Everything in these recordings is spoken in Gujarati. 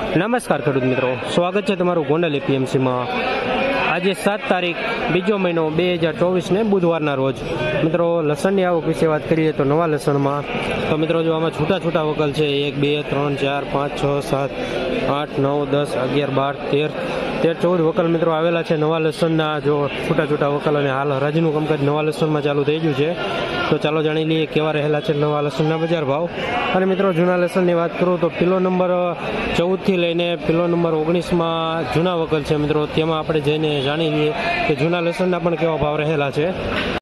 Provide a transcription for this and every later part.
નમસ્કાર ખેડૂત મિત્રો, સ્વાગત છે તમારું ગોંડલ એપીએમસીમાં। આજે 7 તારીખ બીજો મહિનો 2024 બુધવારના રોજ મિત્રો લસણની આવક વિશે વાત કરીએ તો નવા લસણમાં તો મિત્રો જો આમાં છૂટા છૂટા વકલ છે 1 2 3 4 5 6 7 8 9 10 11 12 13 14 વકલ મિત્રો આવેલા છે નવા લસણના। જો છૂટા છૂટા વકલ અને હાલ હરાજીનું કામકાજ નવા લસણમાં ચાલુ થઈ ગયું છે, તો ચાલો જાણી લઈએ કેવા રહેલા છે નવા લસણના બજાર ભાવ। અને મિત્રો જૂના લસણની વાત કરું તો કિલો નંબર 14 થી લઈને કિલો નંબર 19માં જૂના વકલ છે મિત્રો, તેમાં આપણે જઈને જાણી લઈએ કે જૂના લસણના પણ કેવા ભાવ રહેલા છે।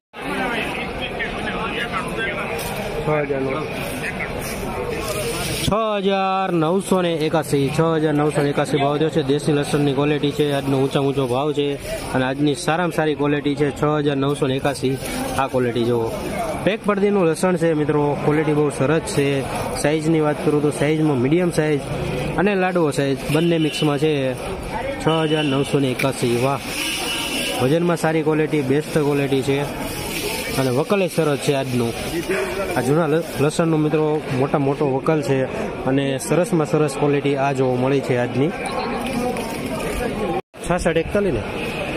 6,981 ભાવ થયો છે। દેશી લસણની ક્વોલિટી છે, આજનો ઊંચો ભાવ છે અને આજની સારામાં સારી ક્વોલિટી છે 6,981 આ ક્વોલિટી જુઓ। પેક પડદીનું લસણ છે મિત્રો, ક્વોલિટી બહુ સરસ છે। સાઇઝની વાત કરું તો સાઇઝમાં મીડિયમ સાઇઝ અને લાડવો સાઇઝ બંને મિક્સમાં છે 6,981। વાહ, વજનમાં સારી ક્વોલિટી, બેસ્ટ ક્વોલિટી છે અને વકલ સરસ છે આજનું। આ જૂના લસણનું મિત્રો મોટો વકલ છે અને સરસમાં સરસ ક્વોલિટી આ જોવા મળી છે આજની। 6641 ને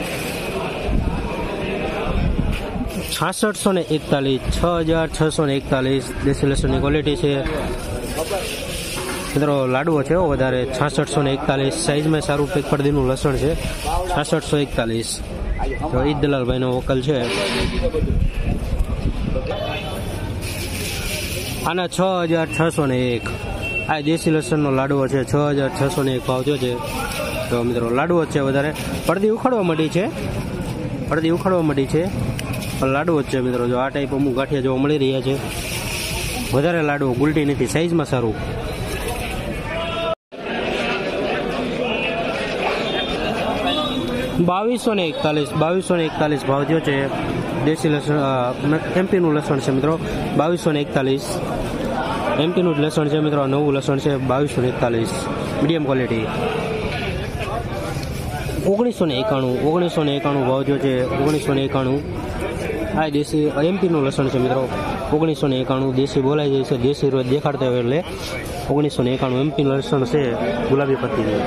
6,641 દેશી લસણની ક્વોલિટી છે મિત્રો, લાડવો છે વધારે 6,641 સાઈઝમાં સારું પેક પડદીનું લસણ છે 6,641। તો ઈદ દલાલભાઈનો વકલ છે। આના 6,601 આ દેશી લસણનો લાડવો છે 6,601 ભાવ થયો છે। તો મિત્રો લાડવો છે વધારે, પડદી ઉખાડવા માંડી છે પણ લાડવો જ છે મિત્રો। જો આ ટાઈપ અમુક ગાંઠિયા જોવા મળી રહ્યા છે, વધારે લાડવો, ગુલટી નથી, સાઈઝમાં સારું। $2241 ભાવ થયો છે। દેશી લસણ એમપીનું લસણ છે મિત્રો, 2241 એમપીનું જ લસણ છે મિત્રો, નવું લસણ છે 2241 મીડિયમ ક્વોલિટી। 1991 ભાવ થયો છે 1991 આ દેશી એમપીનું લસણ છે મિત્રો, 1991 દેશી બોલાઈ જાય છે, દેશી રોજ દેખાડતા હોય એટલે 1991 એમપીનું લસણ છે ગુલાબી પત્તીનું।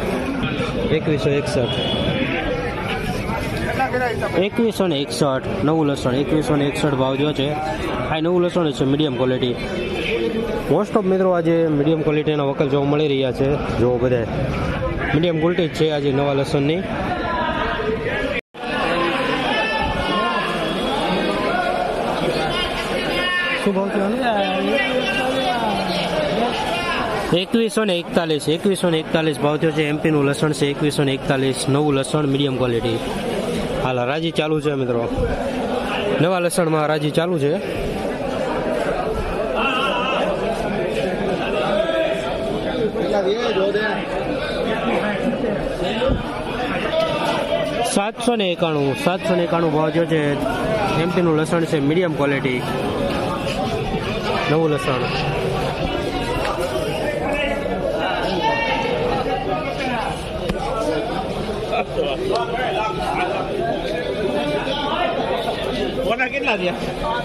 2161 નવું લસણ 2161 ભાવ જો છે। આ નવું લસણ છે મીડિયમ ક્વોલિટી। મોસ્ટ ઓફ મિત્રો આજે મીડિયમ ક્વોલિટીના વકલ જોવા મળી રહ્યા છે, જો બધા મીડિયમ ક્વોલિટી જ છે આજે નવા લસણની। શું ભાવ છે 2141 ભાવ થયો છે। એમપીનું લસણ છે 2141 નવું લસણ મીડિયમ ક્વોલિટી। હાલ હરાજી ચાલુ છે મિત્રો, નવા લસણમાં હરાજી ચાલુ છે। $791 ભાવ થયો છે। એમપીનું લસણ છે મીડિયમ ક્વોલિટી, નવું લસણ। કેટલા થયા?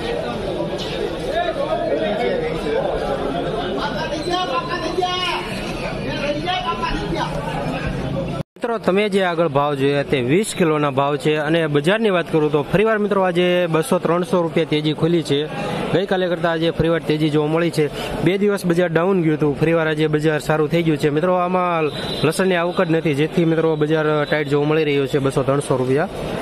મિત્રો તમે જે આગળ ભાવ જોયા તે 20 કિલોના ભાવ છે અને બજારની વાત કરું તો ફરીવાર મિત્રો આજે 200-300 રૂપિયા તેજી ખુલી છે। ગઈકાલે કરતાં આજે ફરીવાર તેજી જોવા મળી છે। 2 દિવસ બજાર ડાઉન ગયું હતું, ફરીવાર આજે બજાર સારું થઈ ગયું છે મિત્રો। આમાં લસણની આવક જ નથી, જેથી મિત્રો બજાર ટાઈટ જોવા મળી રહ્યું છે 200-300 રૂપિયા।